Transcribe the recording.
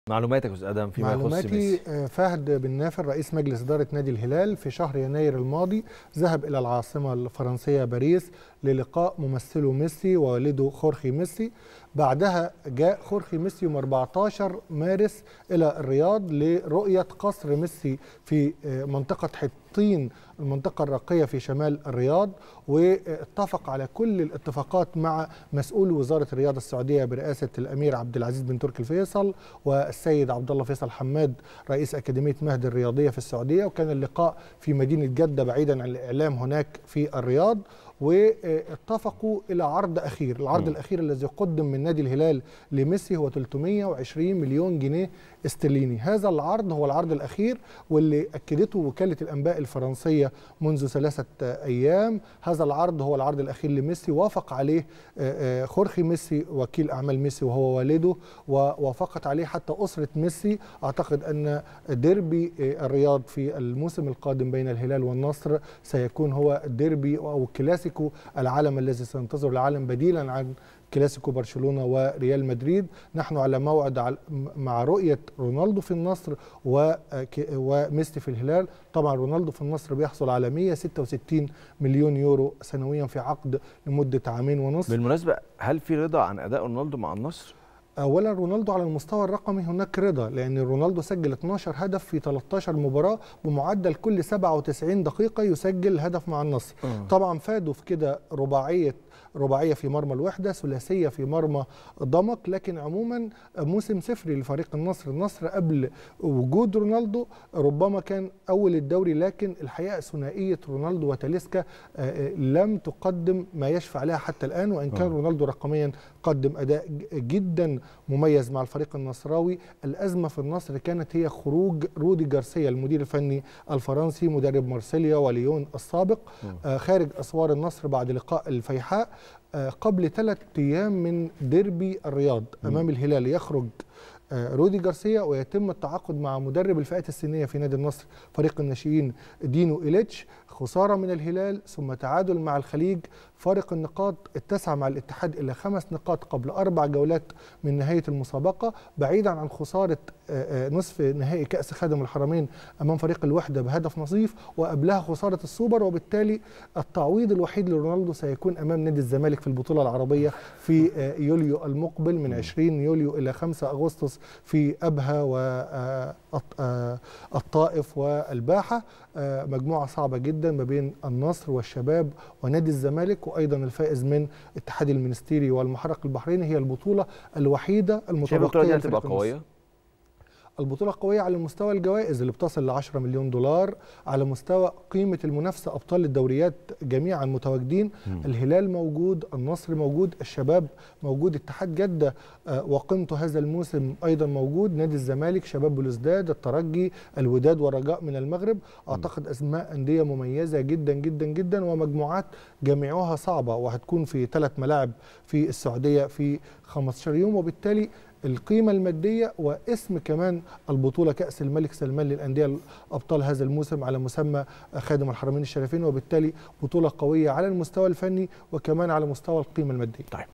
معلوماتك يا استاذ ادم فيما يخص معلوماتي ميسي. فهد بن نافر رئيس مجلس إدارة نادي الهلال في شهر يناير الماضي ذهب إلى العاصمة الفرنسية باريس للقاء ممثله ميسي ووالده خورخي ميسي. بعدها جاء خورخي ميسي يوم 14 مارس إلى الرياض لرؤية قصر ميسي في منطقة حطين، المنطقة الراقية في شمال الرياض، واتفق على كل الاتفاقات مع مسؤول وزارة الرياضة السعودية برئاسة الأمير عبد العزيز بن تركي الفيصل والسيد عبد الله فيصل حماد رئيس أكاديمية مهد الرياضية في السعودية. وكان اللقاء في مدينة جدة بعيدا عن الإعلام هناك في الرياض، واتفقوا إلى عرض أخير. العرض الأخير الذي قدم من نادي الهلال لميسي هو 320 مليون جنيه استرليني. هذا العرض هو العرض الأخير واللي أكدته وكالة الأنباء الفرنسية منذ 3 أيام. هذا العرض هو العرض الأخير لميسي، وافق عليه خورخي ميسي وكيل أعمال ميسي وهو والده، ووافقت عليه حتى أسرة ميسي. أعتقد أن ديربي الرياض في الموسم القادم بين الهلال والنصر سيكون هو الديربي أو كلاسيكو العالم الذي سينتظر العالم بديلا عن كلاسيكو برشلونة وريال مدريد. نحن على موعد مع رؤية رونالدو في النصر وميسي في الهلال. طبعا رونالدو في النصر بيحصل على 166 مليون يورو سنويا في عقد لمدة عامين ونصف. بالمناسبة هل في رضا عن أداء رونالدو مع النصر؟ اولا رونالدو على المستوى الرقمي هناك رضا، لان رونالدو سجل 12 هدف في 13 مباراه بمعدل كل 97 دقيقه يسجل هدف مع النصر. طبعا فادوا في كده رباعيه في مرمى الوحده، ثلاثيه في مرمى ضمك، لكن عموما موسم صفري لفريق النصر. النصر قبل وجود رونالدو ربما كان اول الدوري، لكن الحقيقه ثنائيه رونالدو وتاليسكا لم تقدم ما يشفع عليها حتى الان، وان كان رونالدو رقميا قدم اداء جدا مميز مع الفريق النصراوي. الازمه في النصر كانت هي خروج رودي جارسيا المدير الفني الفرنسي مدرب مارسيليا وليون السابق خارج اسوار النصر بعد لقاء الفيحاء قبل 3 أيام من ديربي الرياض امام الهلال. يخرج رودي جارسيا ويتم التعاقد مع مدرب الفئات السنيه في نادي النصر فريق الناشئين دينو إيليتش. خساره من الهلال ثم تعادل مع الخليج، فارق النقاط اتسع مع الاتحاد الى 5 نقاط قبل 4 جولات من نهايه المسابقه، بعيدا عن خساره نصف نهائي كاس خادم الحرمين امام فريق الوحده بهدف نظيف، وقبلها خساره السوبر. وبالتالي التعويض الوحيد لرونالدو سيكون امام نادي الزمالك في البطوله العربيه في يوليو المقبل من 20 يوليو الى 5 اغسطس في ابها والطائف والباحه. مجموعه صعبه جدا ما بين النصر والشباب ونادي الزمالك، وايضا الفائز من اتحاد المنستيري والمحرق البحريني. هي البطوله الوحيده المتبقيه تبقى قويه. البطولة قوية على مستوى الجوائز اللي بتصل ل 10 مليون دولار، على مستوى قيمة المنافسة أبطال الدوريات جميعا متواجدين. الهلال موجود، النصر موجود، الشباب موجود، اتحاد جدة وقيمته هذا الموسم أيضا موجود، نادي الزمالك، شباب بلوزداد، الترجي، الوداد والرجاء من المغرب. أعتقد أسماء أندية مميزة جدا جدا جدا، ومجموعات جميعها صعبة، وهتكون في 3 ملاعب في السعودية في 15 يوم. وبالتالي القيمة المادية واسم كمان البطولة كأس الملك سلمان للأندية أبطال هذا الموسم على مسمى خادم الحرمين الشريفين، وبالتالي بطولة قوية على المستوى الفني وكمان على مستوى القيمة المادية. طيب.